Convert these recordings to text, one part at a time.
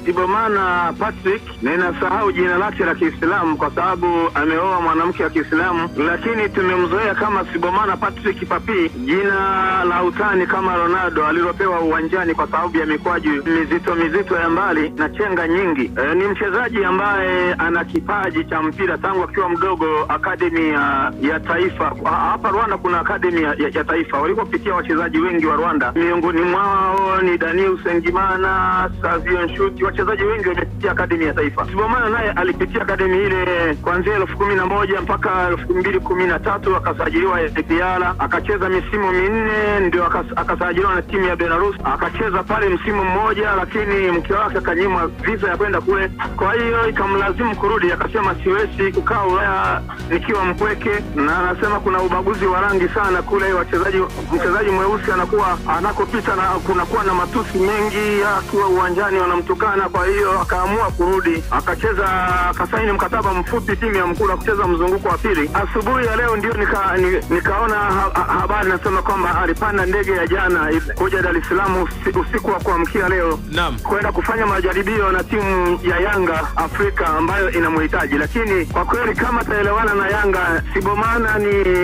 Sibomana Patrick, ninasahau jina lake la Kiislamu kwa sababu ameoa mwanamke wa Kiislamu, lakini tumemzoea kama Sibomana Patrick Papi, jina la utani kama Ronaldo alilopewa uwanjani kwa sababu ya mikwaju mizito ya mbali na chenga nyingi. Ni mchezaji ambaye ana kipaji cha mpira tangu akiwa mdogo. Akademi ya taifa hapa Rwanda, kuna akademi ya taifa walikopitia wachezaji wengi wa Rwanda, miongoni mwao ni Daniel Sengimana, Savio Nshuti, wachezaji wengi wamepitia akademi ya taifa. Sibomana naye alipitia akademi ile kuanzia 2011 mpaka 2013, akasajiliwa APR, akacheza misimu minne, ndio akasajiliwa na timu ya Belarus, akacheza pale msimu mmoja, lakini mke wake akanyimwa visa ya kwenda kule, kwa hiyo ikamlazimu kurudi. Akasema siwezi kukaa Ulaya nikiwa mpweke, na anasema kuna ubaguzi wa rangi sana kule, mchezaji mweusi anakuwa anakopita na kunakuwa na matusi mengi akiwa uwanjani wanamtukana. Kwa hiyo akaamua kurudi, akasaini mkataba mfupi timu ya Mkura kucheza mzunguko wa pili. Asubuhi ya leo ndio nikaona habari nasema kwamba alipanda ndege ya jana kuja Dar es Salaam usiku wa kuamkia leo kwenda kufanya majaribio na timu ya Yanga Afrika ambayo inamhitaji. Lakini kwa kweli kama taelewana na Yanga, Sibomana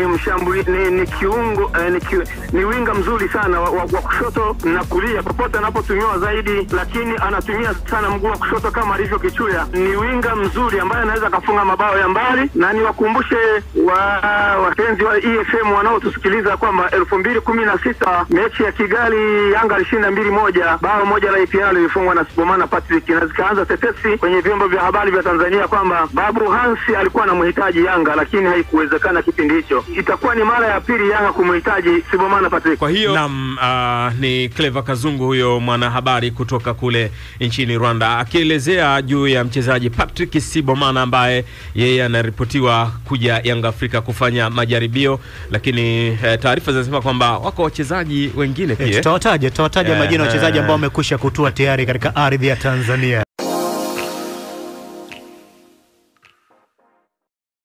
ni kiungo, ni winga mzuri sana wa kushoto na kulia popote anapotumiwa zaidi, lakini anatumia sana mguu wa kushoto kama alivyo Kichuya. Ni winga mzuri ambaye anaweza kufunga mabao ya mbali, na niwakumbushe wapenzi wa EFM wanaotusikiliza kwamba 2016 mechi ya Kigali Yanga alishinda 2-1, bao moja la APR lilifungwa na Sibomana Patrick, na zikaanza tetesi kwenye vyombo vya habari vya Tanzania kwamba Babu Hansi alikuwa anamhitaji Yanga, lakini haikuwezekana kipindi hicho. Itakuwa ni mara ya pili Yanga kumhitaji Sibomana Patrick. Kwa hiyo ni Clever Kazungu huyo mwanahabari kutoka kule nchini Rwanda akielezea juu ya mchezaji Patrick Sibomana ambaye yeye anaripotiwa kuja Yanga Afrika kufanya majaribio, lakini taarifa zinasema kwamba wako wachezaji wengine pia. Tutawataja majina ya wachezaji ambao wamekwisha kutua tayari katika ardhi ya Tanzania.